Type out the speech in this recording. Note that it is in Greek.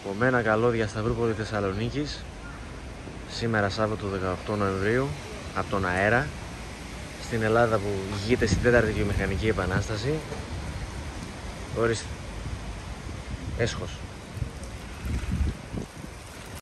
Από μένα καλώδια Σταυρούπολη Θεσσαλονίκης. Σήμερα Σάββατο 18 Νοεμβρίου, από τον αέρα, στην Ελλάδα που ηγείται στην 4η βιομηχανική επανάσταση. Ορίστε, έσχος.